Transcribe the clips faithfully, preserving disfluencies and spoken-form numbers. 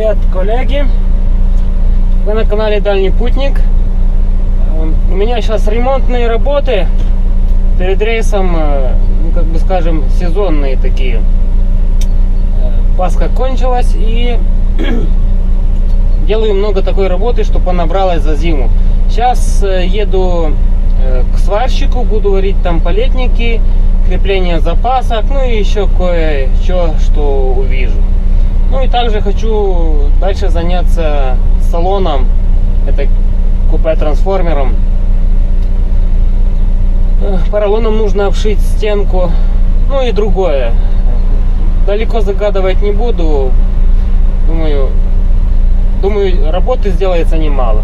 Привет, коллеги! Вы на канале Дальний Путник. У меня сейчас ремонтные работы перед рейсом, ну, как бы скажем, сезонные такие. Пасха кончилась и делаю много такой работы, чтобы она набралась за зиму. Сейчас еду к сварщику, буду варить там палетники, крепление запасок, ну и еще кое-что, что увижу. Ну и также хочу дальше заняться салоном, это купе-трансформером. Поролоном нужно обшить стенку, ну и другое. Далеко загадывать не буду, думаю, думаю, работы сделается немало.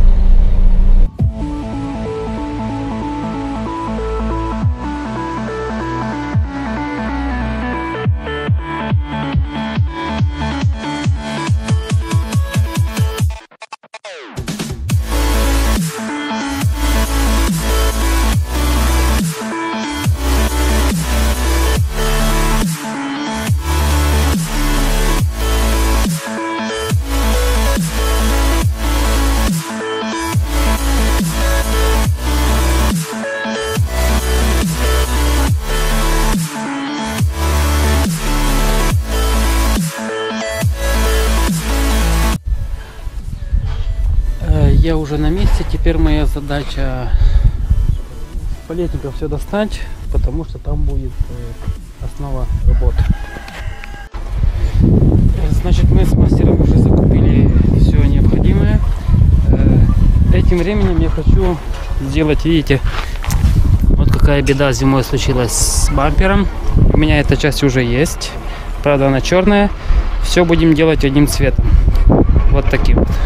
Я уже на месте, теперь моя задача палетников все достать, потому что там будет основа работы. Значит, мы с мастером уже закупили все необходимое. Этим временем я хочу сделать, видите, вот какая беда зимой случилась с бампером. У меня эта часть уже есть, правда она черная. Все будем делать одним цветом, вот таким вот.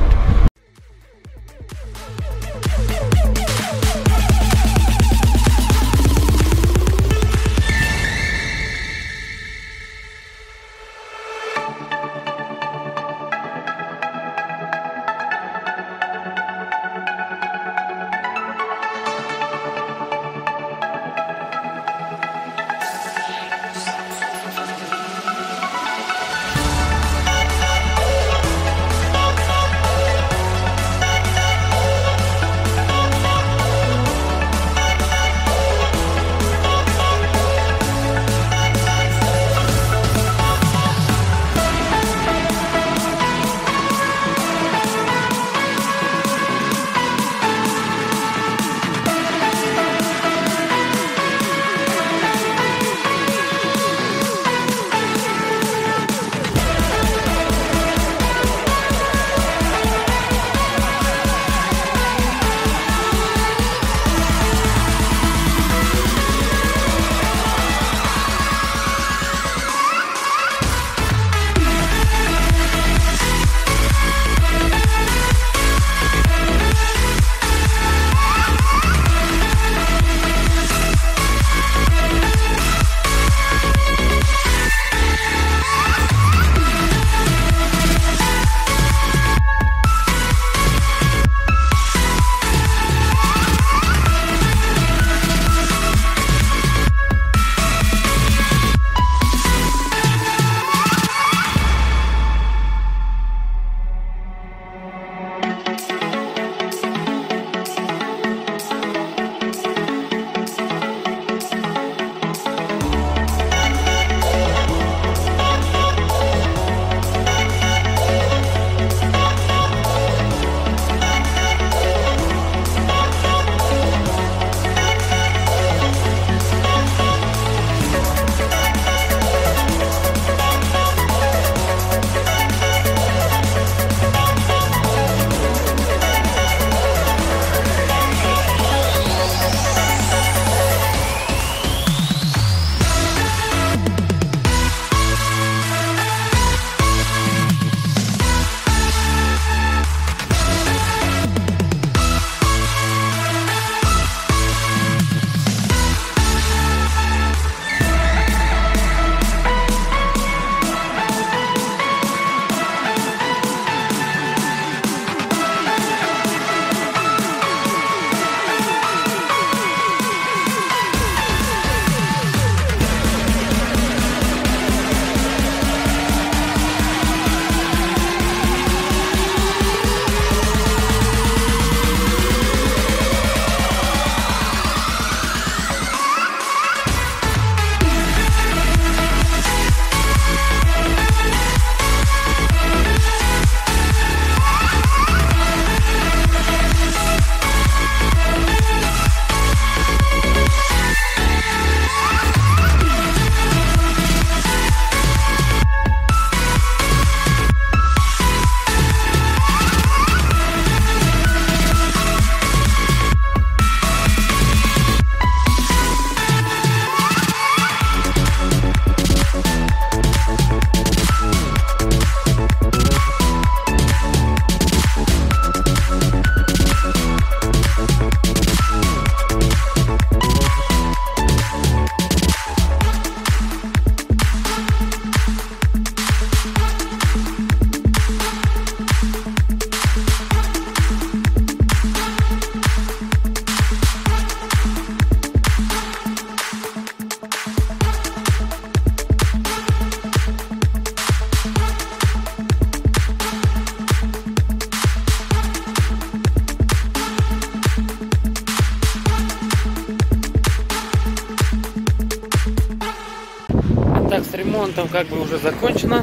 там как бы уже закончено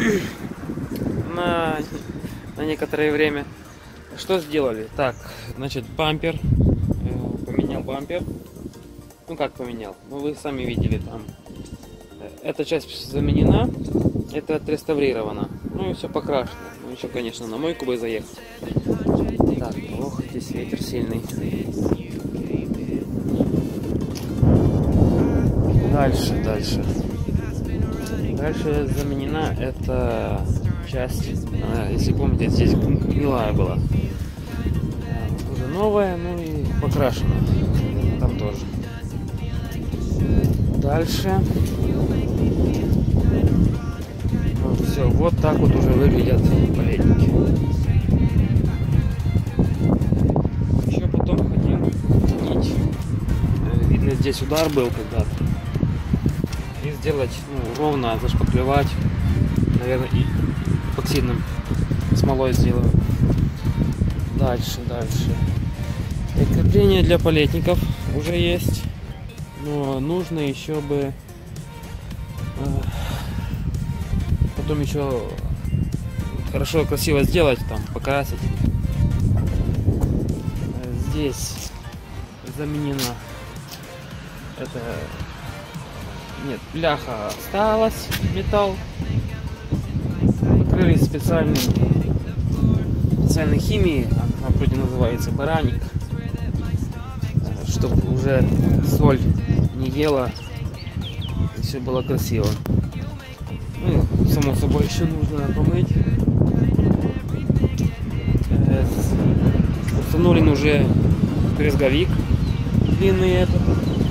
на, на некоторое время. Что сделали? Так, значит, бампер. Э, поменял бампер. Ну как поменял? Ну вы сами видели там. Эта часть заменена, это отреставрировано. Ну и все покрашено. Ну еще, конечно, на мойку бы заехать. Так, ох, здесь ветер сильный. Дальше, дальше. Дальше заменена эта часть. А, если помните, здесь гнилая была. Уже новая, ну и покрашена. Там тоже. Дальше. Ну, все, вот так вот уже выглядят палетники. Еще потом хотим заменить. Видно, здесь удар был когда-то. И сделать, ну, ровно, зашпаклевать. Наверное, и эпоксидным смолой сделаю. Дальше, дальше. И крепление для палетников уже есть. Но нужно еще бы э, потом еще хорошо, красиво сделать, там, покрасить. Здесь заменена это, нет, бляха осталась, металл. Покрыли специальной специальной химией, она вроде называется бараник, чтобы уже соль не ела и все было красиво. Ну, само собой, еще нужно помыть. Установлен уже брезговик длинный этот.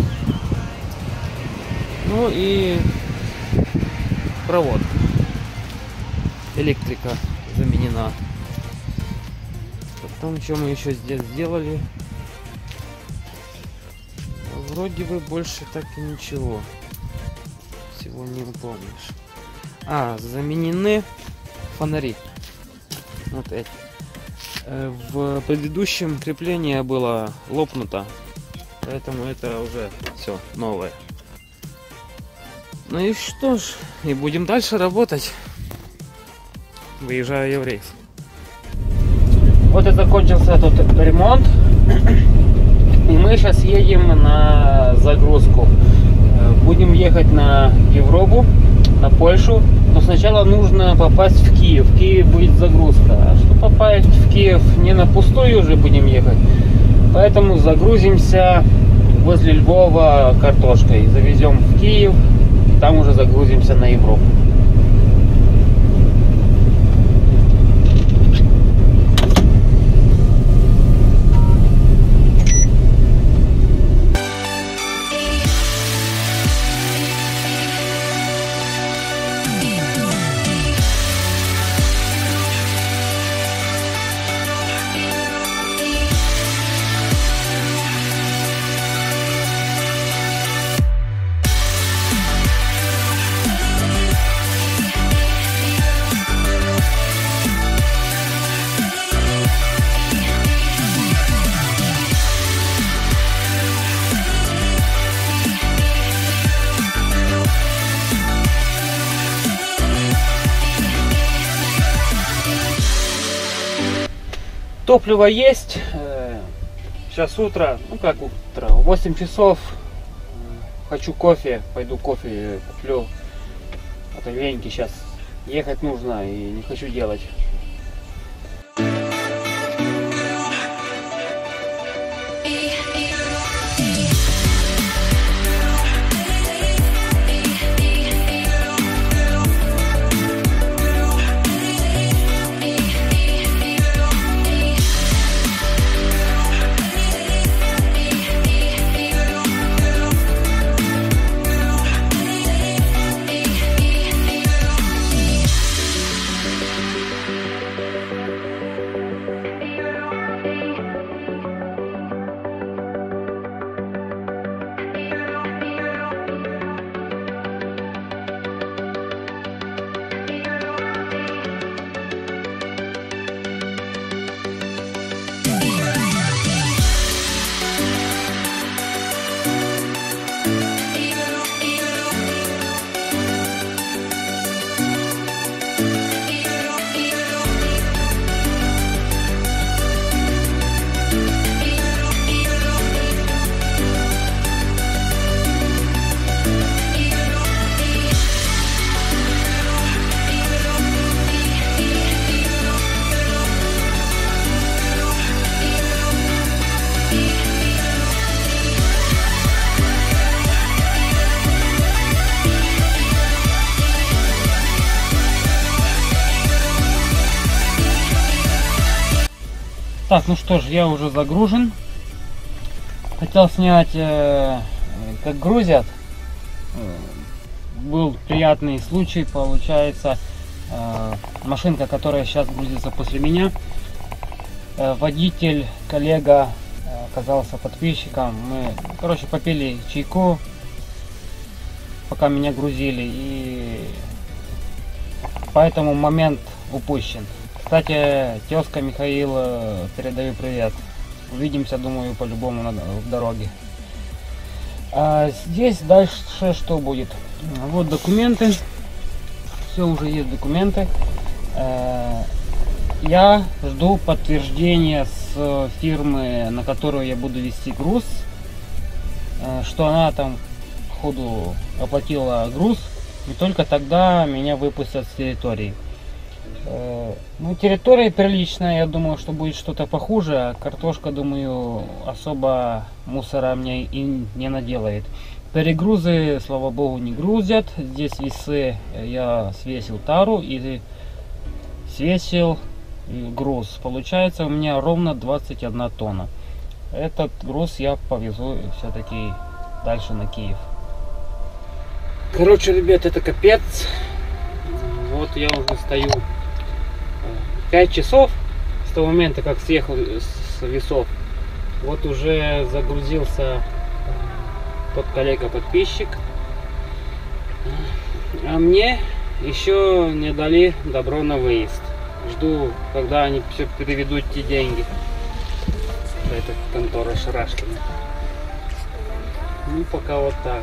Ну и провод. Электрика заменена. Потом, что мы еще здесь сделали? Вроде бы больше так и ничего. Всего не упомнишь. А, заменены фонари. Вот эти. В предыдущем крепление было лопнуто. Поэтому это уже все новое. Ну и что ж, и будем дальше работать. Выезжаю я в рейс. Вот и закончился тут ремонт. И мы сейчас едем на загрузку. Будем ехать на Европу, на Польшу. Но сначала нужно попасть в Киев. В Киеве будет загрузка. А чтобы попасть в Киев, не на пустую уже будем ехать. Поэтому загрузимся возле Львова картошкой. Завезем в Киев. И там уже загрузимся на Европу. Топливо есть. Сейчас утро, ну как утро, восемь часов. Хочу кофе, пойду кофе куплю. А то леньки сейчас ехать нужно и не хочу делать. Так, ну что ж, я уже загружен. Хотел снять, э, как грузят. Был приятный случай, получается, э, машинка, которая сейчас грузится после меня. Э, водитель, коллега э, оказался подписчиком. Мы, короче, попили чайку, пока меня грузили, и поэтому момент упущен. Кстати, тезка Михаил, передаю привет. Увидимся, думаю, по-любому на в дороге. А здесь дальше что будет? Вот документы. Все, уже есть документы. Я жду подтверждения с фирмы, на которую я буду везти груз, что она там ходу оплатила груз, и только тогда меня выпустят с территории. Ну, территория приличная, я думаю, что будет что-то похуже, а картошка, думаю, особо мусора мне и не наделает. Перегрузы, слава богу, не грузят. Здесь весы, я свесил тару и свесил груз. Получается у меня ровно двадцать одна тонна. Этот груз я повезу все-таки дальше на Киев. Короче, ребят, это капец. Вот я уже стою пять часов с того момента, как съехал с весов. Вот уже загрузился тот коллега-подписчик. А мне еще не дали добро на выезд. Жду, когда они все переведут те деньги. Это контора Шарашкина. Ну, пока вот так.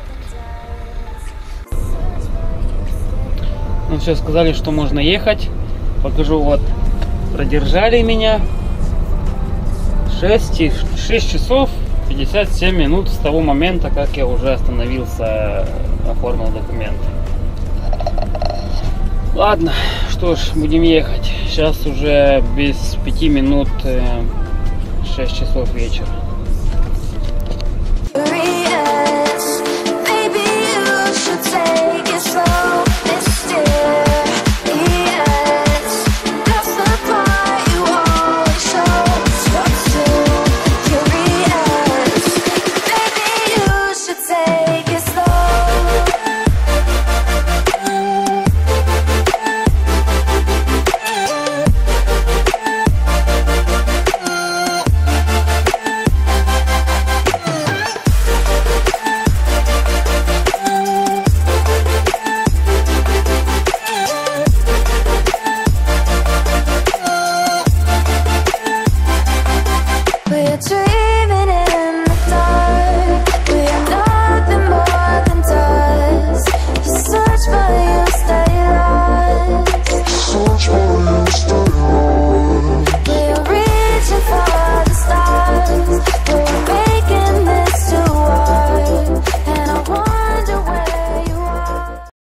Ну, все, сказали, что можно ехать. Покажу, вот, продержали меня шесть часов пятьдесят семь минут с того момента, как я уже остановился, оформил документы. Ладно, что ж, будем ехать. Сейчас уже без пяти минут шесть часов вечера.